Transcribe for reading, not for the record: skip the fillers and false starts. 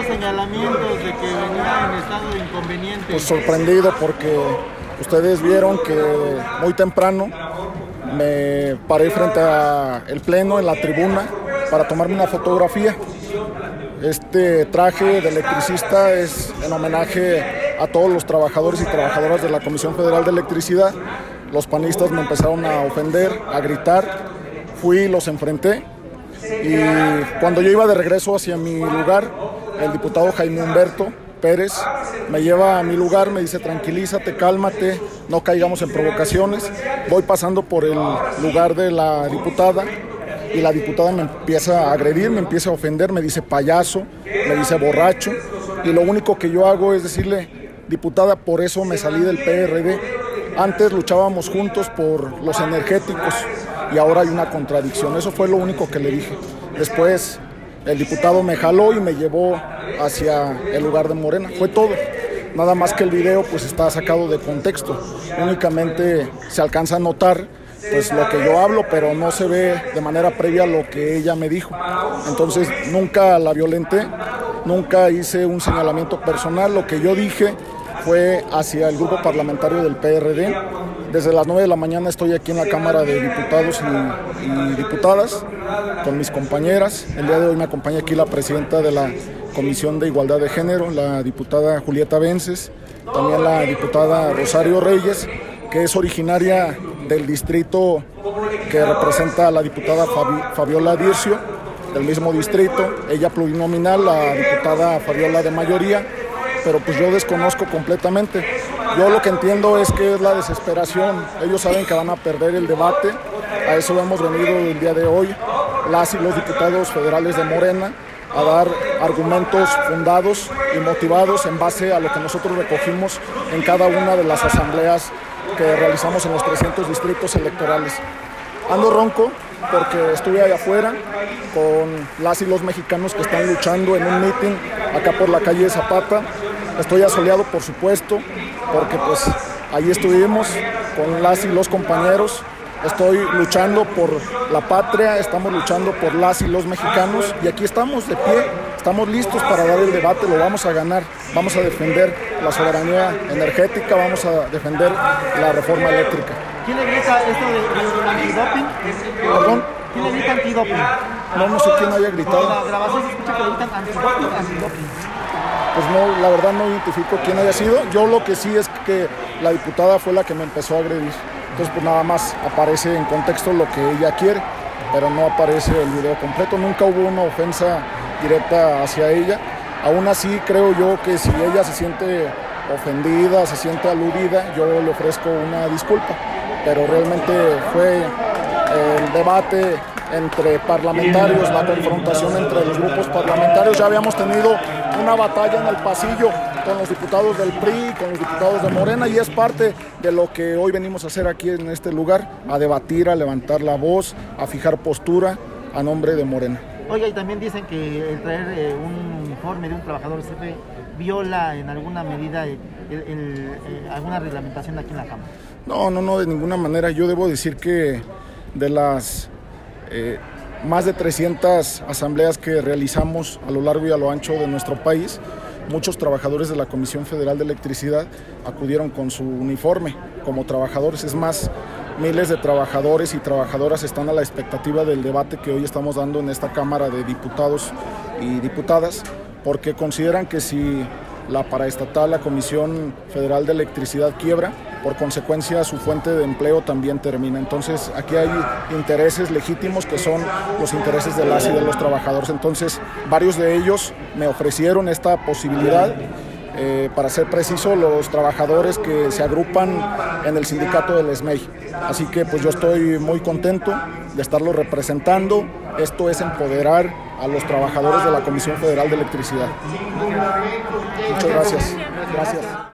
estos señalamientos de que venía en estado de inconveniente? Pues sorprendido porque ustedes vieron que muy temprano me paré frente al pleno en la tribuna para tomarme una fotografía. Este traje de electricista es en homenaje a todos los trabajadores y trabajadoras de la Comisión Federal de Electricidad. Los panistas me empezaron a ofender, a gritar, fui y los enfrenté. Y cuando yo iba de regreso hacia mi lugar, el diputado Jaime Humberto Pérez me lleva a mi lugar, me dice: tranquilízate, cálmate, no caigamos en provocaciones. Voy pasando por el lugar de la diputada y la diputada me empieza a agredir, me empieza a ofender, me dice payaso, me dice borracho, y lo único que yo hago es decirle: diputada, por eso me salí del PRD. Antes luchábamos juntos por los energéticos y ahora hay una contradicción. Eso fue lo único que le dije. Después el diputado me jaló y me llevó hacia el lugar de Morena. Fue todo. Nada más que el video pues está sacado de contexto. Únicamente se alcanza a notar pues lo que yo hablo, pero no se ve de manera previa lo que ella me dijo. Entonces nunca la violenté, nunca hice un señalamiento personal. Lo que yo dije fue hacia el grupo parlamentario del PRD. Desde las 9 de la mañana estoy aquí en la Cámara de Diputados y Diputadas con mis compañeras. El día de hoy me acompaña aquí la presidenta de la Comisión de Igualdad de Género, la diputada Julieta Vences, también la diputada Rosario Reyes, que es originaria del distrito que representa a la diputada Fabiola Dircio, del mismo distrito, ella plurinominal, la diputada Fabiola de mayoría, pero pues yo desconozco completamente. Yo lo que entiendo es que es la desesperación. Ellos saben que van a perder el debate, a eso hemos venido el día de hoy, las y los diputados federales de Morena, a dar argumentos fundados y motivados en base a lo que nosotros recogimos en cada una de las asambleas que realizamos en los 300 distritos electorales. Ando ronco porque estuve allá afuera con las y los mexicanos que están luchando en un mitin acá por la calle Zapata. Estoy asoleado, por supuesto, porque pues ahí estuvimos con las y los compañeros. Estoy luchando por la patria, estamos luchando por las y los mexicanos y aquí estamos de pie, estamos listos para dar el debate, lo vamos a ganar, vamos a defender la soberanía energética, vamos a defender la reforma eléctrica. ¿Quién le grita esto de antidoping? ¿Perdón? ¿Quién le grita antidoping? No sé quién haya gritado. En la grabación se escucha que le gritan antidoping. Pues no, la verdad no identifico quién haya sido. Yo lo que sí es que la diputada fue la que me empezó a agredir. Entonces pues nada más aparece en contexto lo que ella quiere, pero no aparece el video completo. Nunca hubo una ofensa directa hacia ella. Aún así creo yo que si ella se siente ofendida, se siente aludida, yo le ofrezco una disculpa. Pero realmente fue el debate entre parlamentarios, la confrontación entre los grupos parlamentarios. Ya habíamos tenido una batalla en el pasillo con los diputados del PRI, con los diputados de Morena, y es parte de lo que hoy venimos a hacer aquí en este lugar, a debatir, a levantar la voz, a fijar postura a nombre de Morena. Oiga, y también dicen que el traer un uniforme de un trabajador CFE viola en alguna medida alguna reglamentación aquí en la Cámara. No, de ninguna manera. Yo debo decir que de las más de 300 asambleas que realizamos a lo largo y a lo ancho de nuestro país, muchos trabajadores de la Comisión Federal de Electricidad acudieron con su uniforme como trabajadores. Es más, miles de trabajadores y trabajadoras están a la expectativa del debate que hoy estamos dando en esta Cámara de Diputados y Diputadas, porque consideran que si la paraestatal, la Comisión Federal de Electricidad quiebra, por consecuencia su fuente de empleo también termina. Entonces aquí hay intereses legítimos que son los intereses de las y de los trabajadores. Entonces varios de ellos me ofrecieron esta posibilidad, para ser preciso, los trabajadores que se agrupan en el sindicato del SMEI. Así que pues yo estoy muy contento de estarlo representando. Esto es empoderar a los trabajadores de la Comisión Federal de Electricidad. Muchas gracias.